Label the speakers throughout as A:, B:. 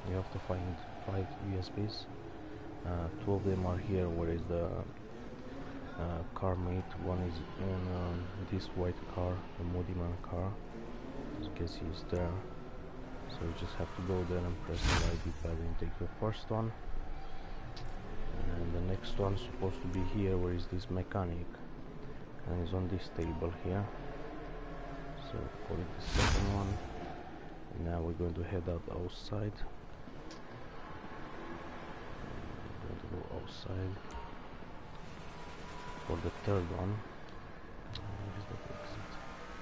A: you have to find 5 USBs. 2 of them are here where is the car mate. One is in this white car, the Moody Man car. As you can see, it's there. So you just have to go there and press the right D-pad and take the first one. And the next one's supposed to be here where is this mechanic, and it's on this table here. So call it the second one. And now we're going to head out outside. We're going to go outside for the third one. Where is the exit?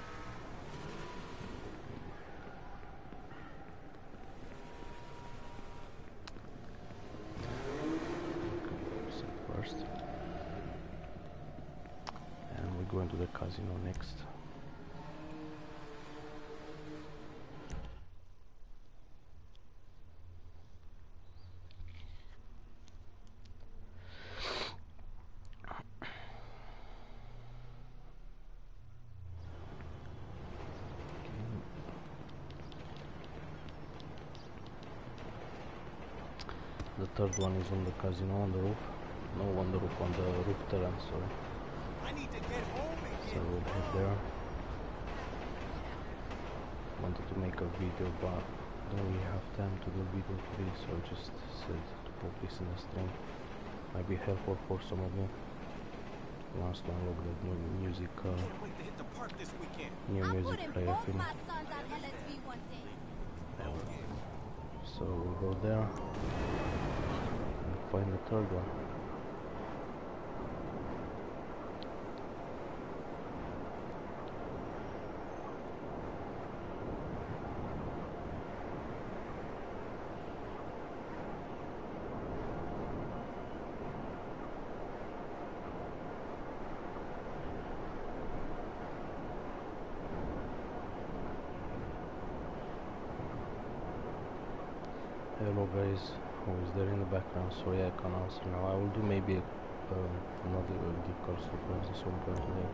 A: Exit first. And we're going to the casino next. The third one is on the casino on the roof. No, on the roof, on the roof terrace, sorry.
B: I need to get home again.
A: So we'll head there. Wanted to make a video, but don't really have time to do a video today, so I just said to put this in the stream. Might be helpful for some of you. Last one, look at new music,
B: Can't wait to hit the park this weekend.
A: new music player
C: Both
A: film.
C: my sons on LSV one day.
A: So we'll go there and find the third one. Hello guys, who is there in the background? Sorry I can't answer now. I will do maybe another decor surprise at some point today.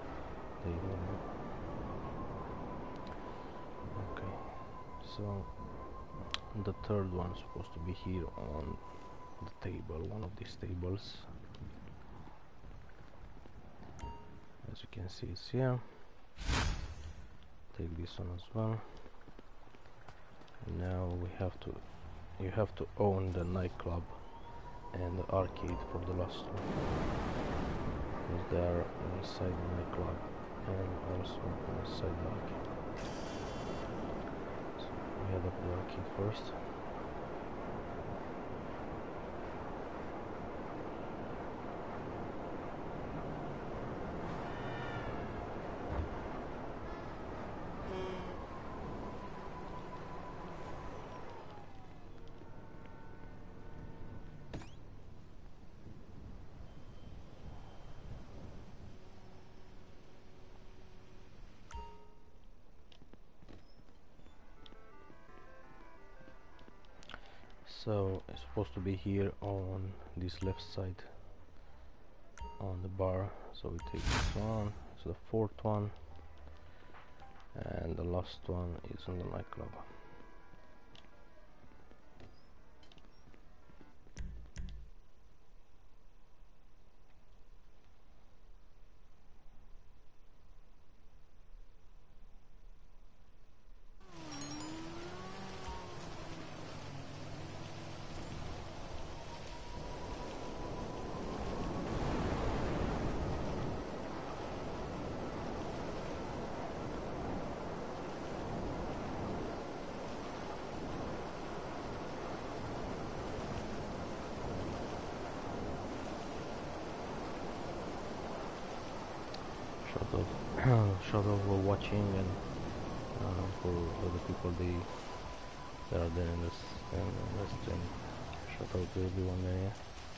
A: Okay, so the third one is supposed to be here on the table, one of these tables. As you can see, it's here. Take this one as well. Now we have to, you have to own the nightclub and the arcade for the last one, because they are inside the nightclub and also inside the arcade. So we head up the arcade first. So it's supposed to be here on this left side on the bar. So we take this one, so the fourth one, and the last one is on the nightclub. Shout out for watching, and for the people that are there in this stream. Shout out to everyone there.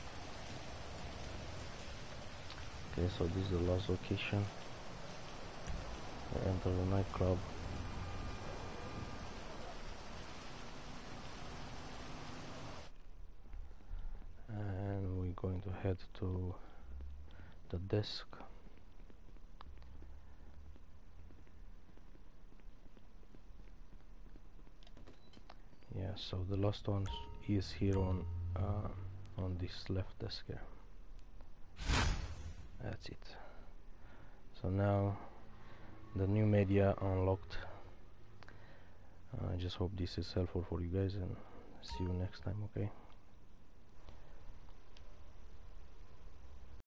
A: Okay, so this is the last location. I enter the nightclub. And we're going to head to the desk. Yes, So the last one is here on this left desk here. That's it. So now the new media unlocked. I just hope this is helpful for you guys, and see you next time. Okay.